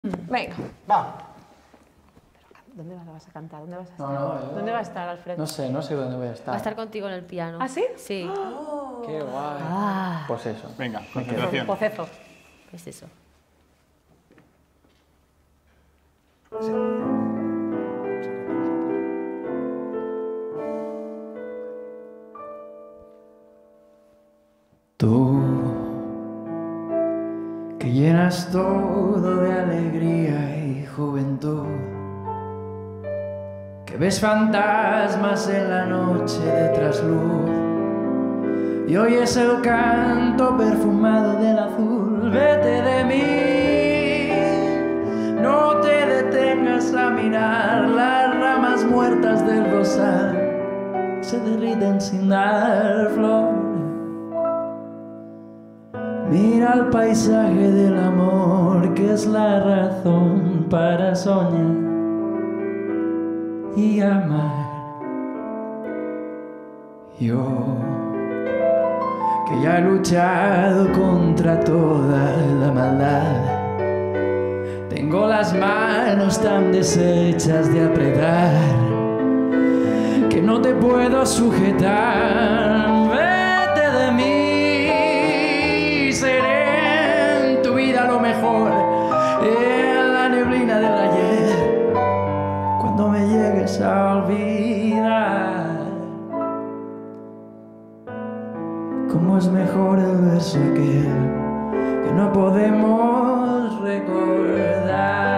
Venga. Va. ¿Dónde vas a cantar? ¿Dónde vas a estar? No, ¿Dónde va a estar, Alfredo? No sé dónde voy a estar. Va a estar contigo en el piano. ¿Ah, sí? Sí. Qué guay. Pues eso. Venga, concentración. Pocezo. Es eso. Tú, que llenas todo de alegría y juventud, que ves fantasmas en la noche de trasluz y oyes el canto perfumado del azul. Vete de mí, no te detengas a mirar las ramas muertas del rosal, se derriten sin dar flor. Mira el paisaje del amor, que es la razón para soñar y amar. Yo, que ya he luchado contra toda la maldad, tengo las manos tan deshechas de apretar que no te puedo sujetar. Vete de mí. Seré en tu vida lo mejor, en la neblina del ayer, cuando me llegues a olvidar. Cómo es mejor el verso aquel que no podemos recordar.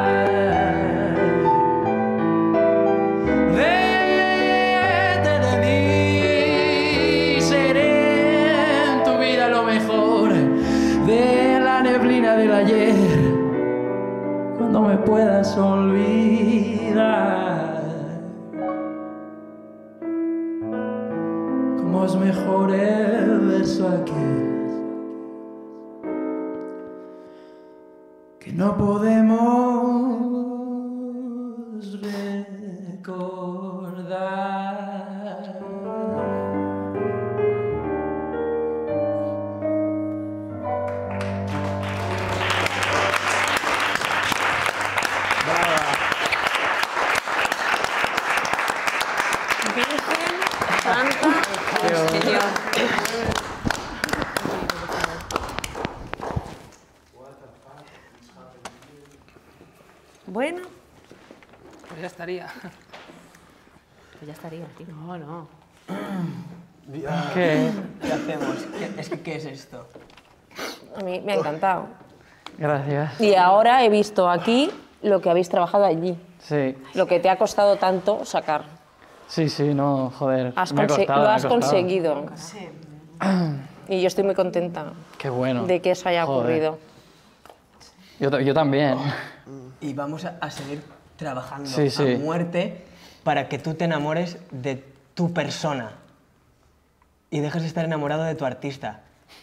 Vete de mí, seré en tu vida lo mejor, de la neblina del ayer, cuando me puedas olvidar. Cómo es mejor el verso aquel que no podemos recordar. Bueno. Pues ya estaría. Pues ya estaría, tío. No, no. ¿Qué hacemos? ¿Qué es esto? A mí me ha encantado. Gracias. Y ahora he visto aquí lo que habéis trabajado allí. Sí, Lo que te ha costado tanto sacar. sí, no, joder. Lo has me ha costado. conseguido. Y yo estoy muy contenta Qué bueno. de que eso haya Joder. ocurrido. Yo también. Y vamos a seguir trabajando Sí, sí. a muerte para que tú te enamores de tu persona y dejes de estar enamorado de tu artista.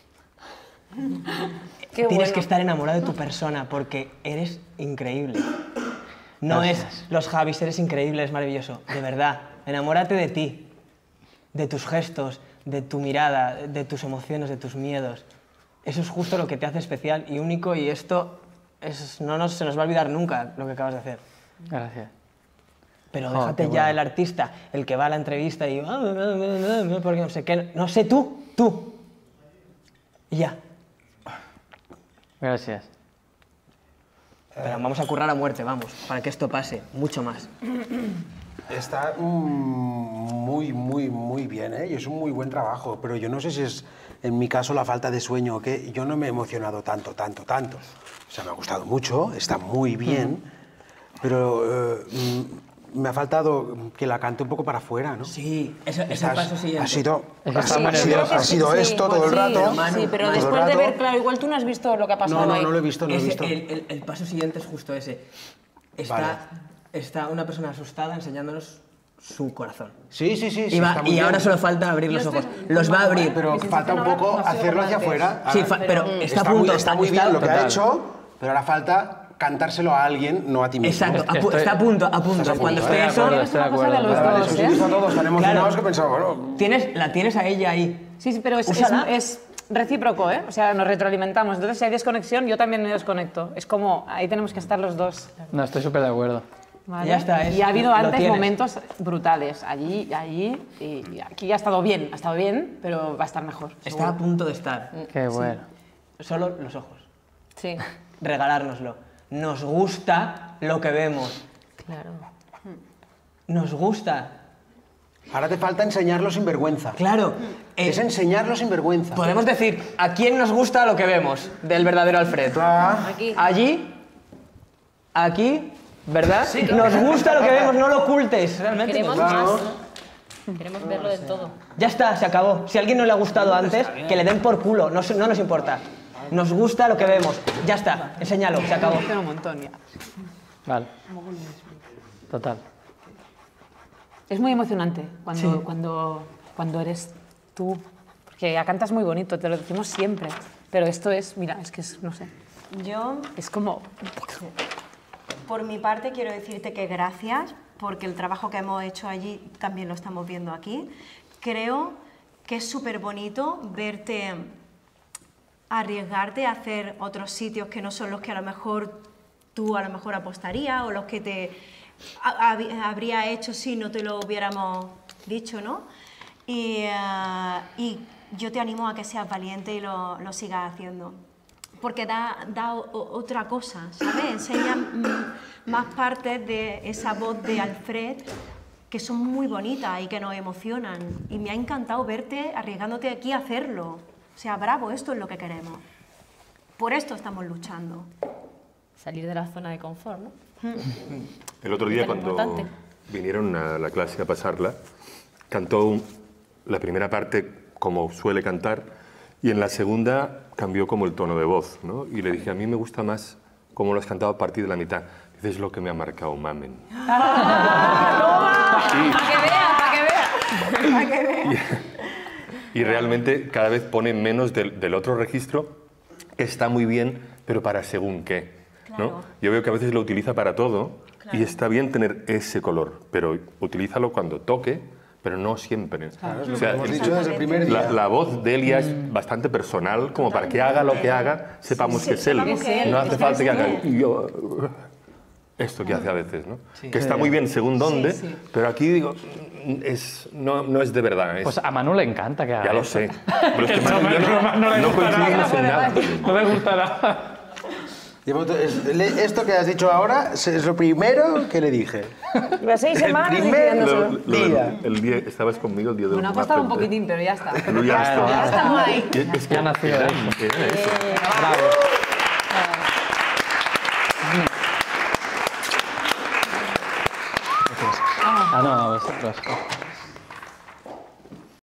Qué Tienes bueno. que estar enamorado de tu persona porque eres increíble. No Gracias. es los Javis, eres increíble, eres maravilloso. De verdad, enamórate de ti, de tus gestos, de tu mirada, de tus emociones, de tus miedos. Eso es justo lo que te hace especial y único, y esto se nos va a olvidar nunca lo que acabas de hacer. Gracias. Pero Oh, déjate qué ya bueno. el artista, el que va a la entrevista y... porque no sé qué... No sé, tú. Y ya. Gracias. Pero vamos a currar a muerte, vamos, para que esto pase, mucho más. Está muy bien, ¿eh? Y es un muy buen trabajo, pero yo no sé si es, en mi caso, la falta de sueño o qué. Yo no me he emocionado tanto. O sea, me ha gustado mucho, está muy bien, pero me ha faltado que la cante un poco para afuera, ¿no? Sí, es el paso siguiente. Ha sido, Es que está muy ha sido, nerviosa. ha sido esto todo el rato. Sí, pero todo el después de rato. ver, claro, igual tú no has visto lo que ha pasado No, ahí. no lo he visto, no lo he visto. El paso siguiente es justo ese. Está una persona asustada enseñándonos su corazón. Sí, Y, está muy y ahora bien. solo falta abrir los ojos. Los va a abrir. Pero falta un poco hacerlo hacia afuera. Sí, Ahora, pero está a punto. Está muy bien lo que ha Total. hecho, pero ahora falta cantárselo a alguien, no a ti mismo. Exacto, Estoy- está a punto. Estás a punto, Cuando estoy esté de eso, acuerdo, estoy de Es una cosa de acuerdo. los Vale, dos, eso sí, están todos tan emocionados Claro. que pensaba, bueno... Sí, sí, pero Úsala. es recíproco, ¿eh? O sea, nos retroalimentamos. Entonces, si hay desconexión, yo también me desconecto. Es como, ahí tenemos que estar los dos. No, estoy súper de acuerdo. ¿Vale? Ya está, Y ha habido lo antes tienes. momentos brutales. Allí y aquí ha estado bien, pero va a estar mejor. Está a punto de estar. Qué bueno. Solo los ojos. Sí, Regalárnoslo. Nos gusta lo que vemos. Claro. Nos gusta. Ahora te falta enseñarlo sin vergüenza. Claro. Es enseñarlo sin vergüenza. Podemos decir, ¿a quién nos gusta lo que vemos del verdadero Alfred? Aquí. Allí, aquí, ¿verdad? Nos gusta lo que vemos, no lo ocultes. Realmente Queremos nos gusta. más, ¿no? Queremos verlo del todo. Ya está, se acabó. Si a alguien no le ha gustado antes, que le den por culo, no nos importa. Nos gusta lo que vemos. Ya está, enséñalo, se acabó. pero un montón ya. Vale. Total. Es muy emocionante cuando eres tú. Porque ya cantas muy bonito, te lo decimos siempre. Pero esto es, mira, es que es, no sé, Yo, es como... por mi parte, quiero decirte que gracias, porque el trabajo que hemos hecho allí también lo estamos viendo aquí. Creo que es súper bonito verte arriesgarte a hacer otros sitios que no son los que a lo mejor tú apostarías o los que te habría hecho si no te lo hubiéramos dicho, ¿no? Y yo te animo a que seas valiente y lo sigas haciendo. Porque da otra cosa, ¿sabes? Enseña más partes de esa voz de Alfred que son muy bonitas y que nos emocionan. Y me ha encantado verte arriesgándote aquí a hacerlo. O sea, bravo, esto es lo que queremos. Por esto estamos luchando. Salir de la zona de confort, ¿no? El otro día, Tan cuando importante. vinieron a la clase a pasarla, cantó la primera parte como suele cantar y en la segunda cambió como el tono de voz, ¿no? Y le dije, a mí me gusta más cómo lo has cantado a partir de la mitad. Dice, es lo que me ha marcado Mamen. Y realmente cada vez pone menos del otro registro, que está muy bien, pero para según qué, ¿no? Claro. Yo veo que a veces lo utiliza para todo y está bien tener ese color, pero utilízalo cuando toque, pero no siempre. Claro, es lo que hemos dicho desde el primer día. La voz de Elia es bastante personal, como para que haga lo que haga, sepamos que es él. sepamos que es él, No hace es falta que él. haga yo, esto que hace a veces, ¿no? Que está muy bien según dónde, pero aquí digo, no es de verdad. Pues a Manu le encanta que haga Ya lo eso. sé. Pero es que Manu y yo no coincidimos en nada. No me gustará. Esto que has dicho ahora es lo primero que le dije. Las 6 semanas primer- diciéndoselo. Día. El día estabas conmigo el día de Bueno, ha la costado un frente. poquitín, pero ya está. Pero ya está. Ya estamos ahí. Es que Ya nació era eso. eso. Bravo. Ah, no, a vosotros.